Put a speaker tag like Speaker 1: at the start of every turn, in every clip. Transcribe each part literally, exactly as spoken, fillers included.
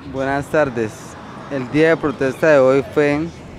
Speaker 1: Buenas tardes. El día de protesta de hoy fue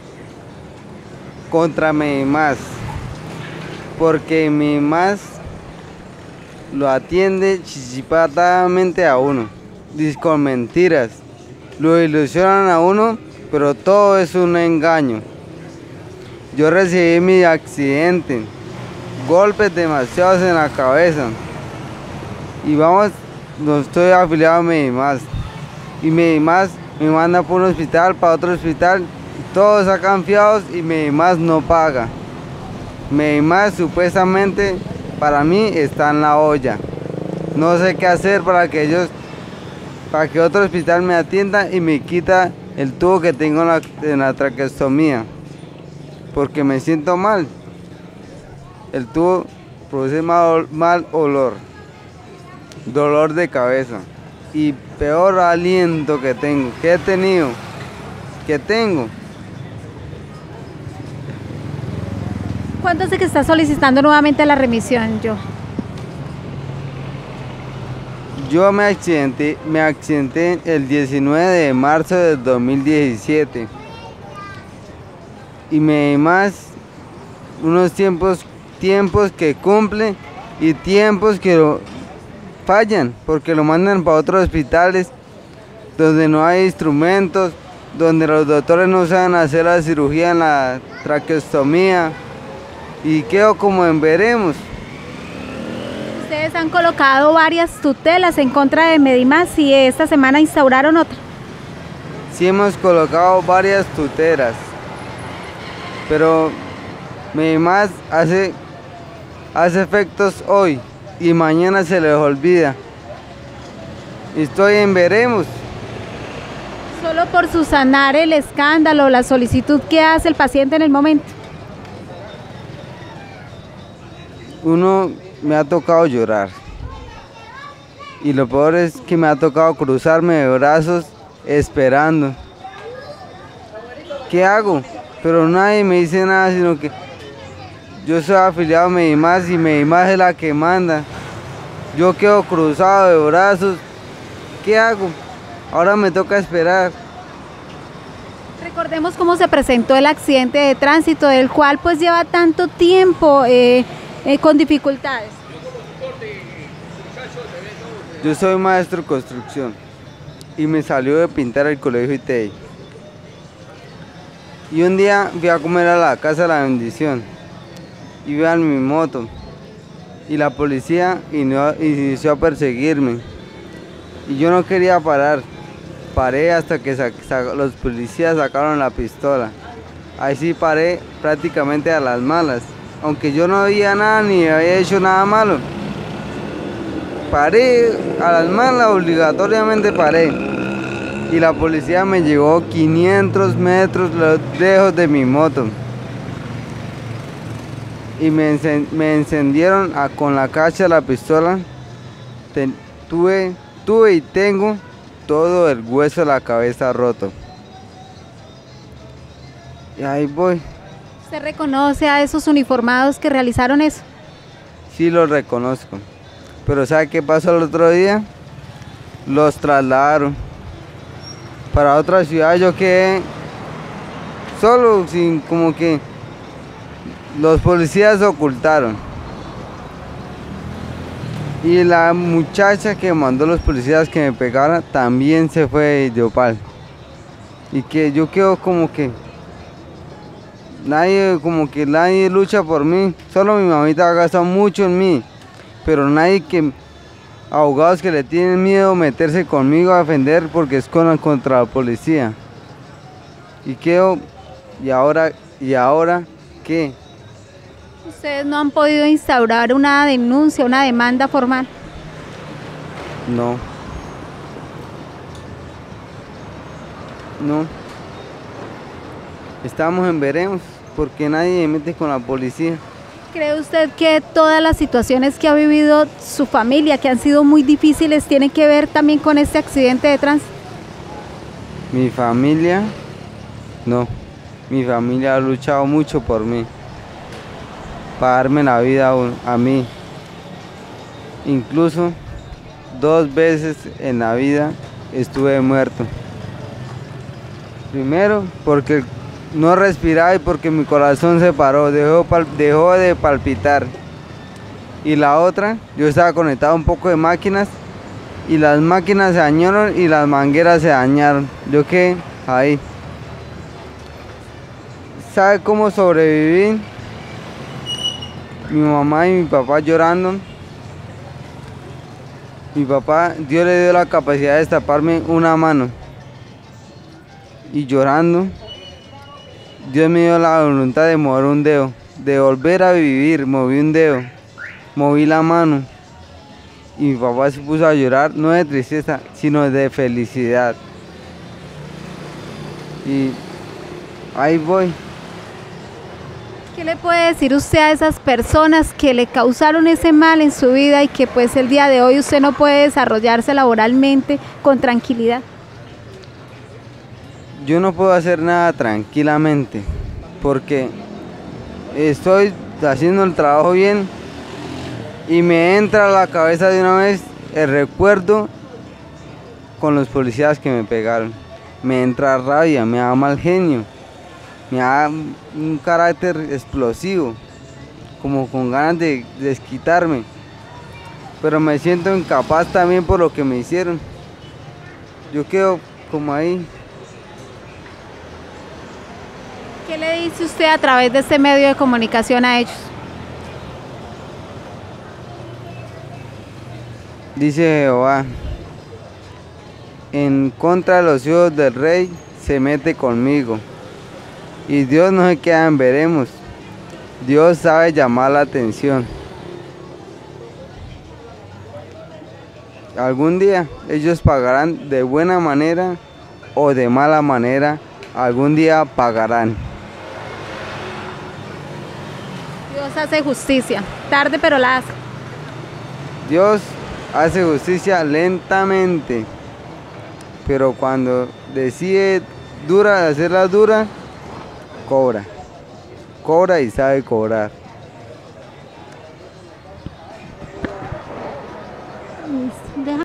Speaker 1: contra Medimás, porque Medimás lo atiende chichipatamente a uno, dice con mentiras, lo ilusionan a uno, pero todo es un engaño. Yo recibí mi accidente, golpes demasiados en la cabeza, y vamos, no estoy afiliado a Medimás, y Medimás me manda por un hospital, para otro hospital, todos sacan fiados y Medimás no paga. Medimás supuestamente para mí está en la olla. No sé qué hacer para que ellos, para que otro hospital me atienda y me quita el tubo que tengo en la, en la traqueostomía, porque me siento mal. El tubo produce mal, mal olor, dolor de cabeza y peor aliento que tengo, que he tenido, que tengo.
Speaker 2: ¿Cuándo es que está solicitando nuevamente la remisión, yo?
Speaker 1: Yo me accidenté, me accidenté el diecinueve de marzo del dos mil diecisiete y me más unos tiempos, tiempos que cumple y tiempos que lo fallan, porque lo mandan para otros hospitales donde no hay instrumentos, donde los doctores no saben hacer la cirugía en la traqueostomía, y quedo como en veremos.
Speaker 2: Ustedes han colocado varias tutelas en contra de Medimás y esta semana instauraron otra.
Speaker 1: Sí, hemos colocado varias tutelas, pero Medimás hace, hace efectos hoy y mañana se les olvida. Estoy en veremos.
Speaker 2: Solo por subsanar el escándalo, la solicitud que hace el paciente en el momento.
Speaker 1: Uno me ha tocado llorar y lo peor es que me ha tocado cruzarme de brazos esperando. ¿Qué hago? Pero nadie me dice nada, sino que yo soy afiliado a Medimás y Medimás es la que manda. Yo quedo cruzado de brazos. ¿Qué hago? Ahora me toca esperar.
Speaker 2: Recordemos cómo se presentó el accidente de tránsito, del cual pues lleva tanto tiempo eh, eh, con dificultades.
Speaker 1: Yo soy maestro de construcción y me salió de pintar el colegio I T I. Y un día fui a comer a la casa de la bendición y iba en mi moto y la policía inició a perseguirme y yo no quería parar. Paré hasta que los policías sacaron la pistola. Ahí sí paré prácticamente a las malas, aunque yo no había nada ni había hecho nada malo. Paré a las malas, obligatoriamente paré. Y la policía me llevó quinientos metros lejos de mi moto. Y me, encend me encendieron a, con la cacha de la pistola. Ten tuve, tuve y tengo todo el hueso de la cabeza roto. Y ahí voy.
Speaker 2: ¿Usted reconoce a esos uniformados que realizaron eso?
Speaker 1: Sí, los reconozco. Pero ¿sabe qué pasó el otro día? Los trasladaron para otra ciudad. Yo quedé solo, sin como que los policías se ocultaron. Y la muchacha que mandó a los policías que me pegara también se fue de Opal. Y que yo quedo como que nadie, como que nadie lucha por mí. Solo mi mamita ha gastado mucho en mí, pero nadie, que abogados que le tienen miedo a meterse conmigo a defender porque es con, contra la policía. Y quedo, y ahora, y ahora ¿qué?
Speaker 2: ¿Ustedes no han podido instaurar una denuncia, una demanda formal?
Speaker 1: No. No. Estamos en veremos porque nadie me mete con la policía.
Speaker 2: ¿Cree usted que todas las situaciones que ha vivido su familia, que han sido muy difíciles, tienen que ver también con este accidente de tránsito?
Speaker 1: Mi familia, no. Mi familia ha luchado mucho por mí, para darme la vida a, a mí. Incluso dos veces en la vida estuve muerto. Primero, porque no respiraba y porque mi corazón se paró, dejó, dejó de palpitar. Y la otra, yo estaba conectado a un poco de máquinas y las máquinas se dañaron y las mangueras se dañaron. Yo quedé ahí. ¿Sabe cómo sobreviví? Mi mamá y mi papá llorando. Mi papá, Dios le dio la capacidad de destaparme una mano. Y llorando, Dios me dio la voluntad de mover un dedo, de volver a vivir. Moví un dedo, moví la mano. Y mi papá se puso a llorar, no de tristeza, sino de felicidad. Y ahí voy.
Speaker 2: ¿Qué le puede decir usted a esas personas que le causaron ese mal en su vida y que pues el día de hoy usted no puede desarrollarse laboralmente con tranquilidad?
Speaker 1: Yo no puedo hacer nada tranquilamente porque estoy haciendo el trabajo bien y me entra a la cabeza de una vez el recuerdo con los policías que me pegaron. Me entra rabia, me da mal genio, me da un carácter explosivo, como con ganas de desquitarme, pero me siento incapaz también por lo que me hicieron. Yo quedo como ahí.
Speaker 2: ¿Qué le dice usted a través de este medio de comunicación a ellos?
Speaker 1: Dice Jehová, en contra de los hijos del rey se mete conmigo. Y Dios no se queda en veremos. Dios sabe llamar la atención. Algún día ellos pagarán de buena manera o de mala manera. Algún día pagarán.
Speaker 2: Dios hace justicia, tarde pero la hace.
Speaker 1: Dios hace justicia lentamente, pero cuando decide dura, hacerla dura, cobra, cobra y sabe cobrar.